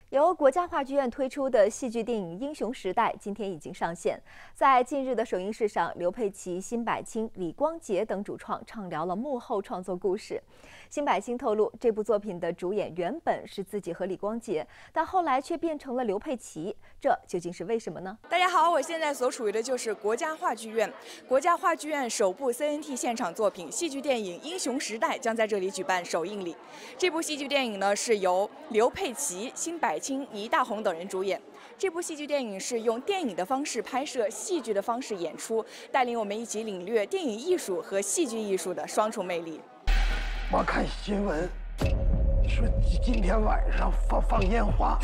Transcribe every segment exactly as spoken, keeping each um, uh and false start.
由国家话剧院推出的戏剧电影《英雄时代》今天已经上线。在近日的首映式上，刘佩琦、辛柏青、李光洁等主创畅聊了幕后创作故事。辛柏青透露，这部作品的主演原本是自己和李光洁，但后来却变成了刘佩琦，这究竟是为什么呢？ 大家好，我现在所处于的就是国家话剧院。国家话剧院首部 C N T 现场作品戏剧电影《英雄时代》将在这里举办首映礼。这部戏剧电影呢，是由刘佩琦、辛柏青、倪大红等人主演。这部戏剧电影是用电影的方式拍摄，戏剧的方式演出，带领我们一起领略电影艺术和戏剧艺术的双重魅力。 我看新闻说今天晚上放放烟花，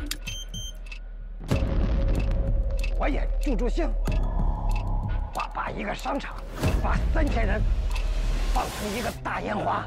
我也助助兴，把把一个商场把三千人放出一个大烟花。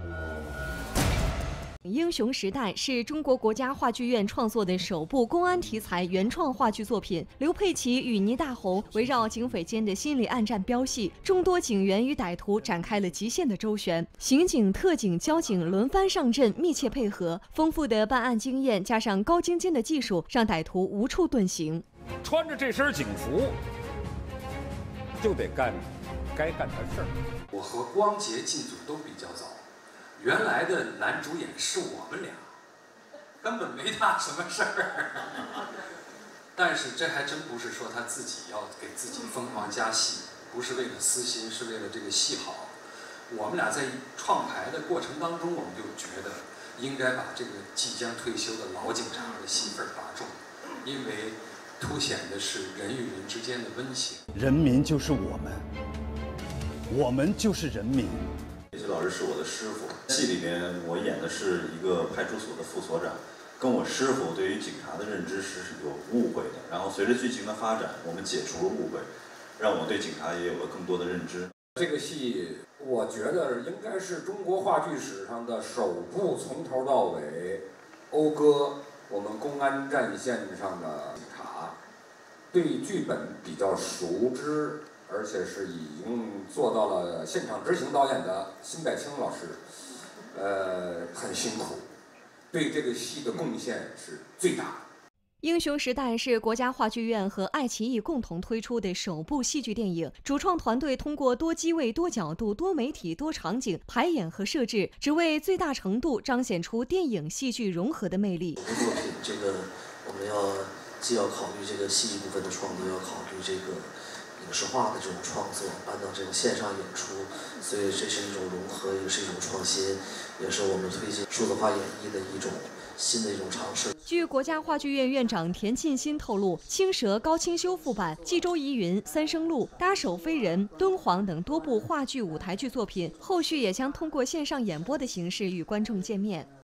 《英雄时代》是中国国家话剧院创作的首部公安题材原创话剧作品。刘佩琦与倪大红围绕警匪间的心理暗战飙戏，众多警员与歹徒展开了极限的周旋，刑警、特警、交警轮番上阵，密切配合，丰富的办案经验加上高精尖的技术，让歹徒无处遁形。 穿着这身警服，就得干该干的事儿。 我和光洁进组都比较早。原来的男主演是我们俩，根本没他什么事儿。但是这还真不是说他自己要给自己疯狂加戏，不是为了私心，是为了这个戏好。我们俩在创排的过程当中，我们就觉得应该把这个即将退休的老警察的戏份打重，因为凸显的是人与人之间的温情。 人民就是我们，我们就是人民。 佩琦老师是我的师傅，戏里面我演的是一个派出所的副所长，跟我师傅对于警察的认知是有误会的。然后随着剧情的发展，我们解除了误会，让我对警察也有了更多的认知。 这个戏，我觉得应该是中国话剧史上的首部从头到尾讴歌我们公安战线上的警察，对剧本比较熟知。而且是已经做到了现场执行导演的辛柏青老师，呃，很辛苦，对这个戏的贡献是最大的。 《英雄时代》是国家话剧院和爱奇艺共同推出的首部戏剧电影，主创团队通过多机位、多角度、多媒体、多场景排演和设置，只为最大程度彰显出电影戏剧融合的魅力。 首部作品，这个我们要既要考虑这个戏剧部分的创作，要考虑这个影视化的这种创作，搬到这种线上演出，所以这是一种融合，也是一种创新，也是我们推进数字化演绎的一种新的一种尝试。 据国家话剧院院长田沁鑫透露，《青蛇》高清修复版、《冀州疑云》、《三生路》、《搭手飞人》、《敦煌》等多部话剧舞台剧作品，后续也将通过线上演播的形式与观众见面。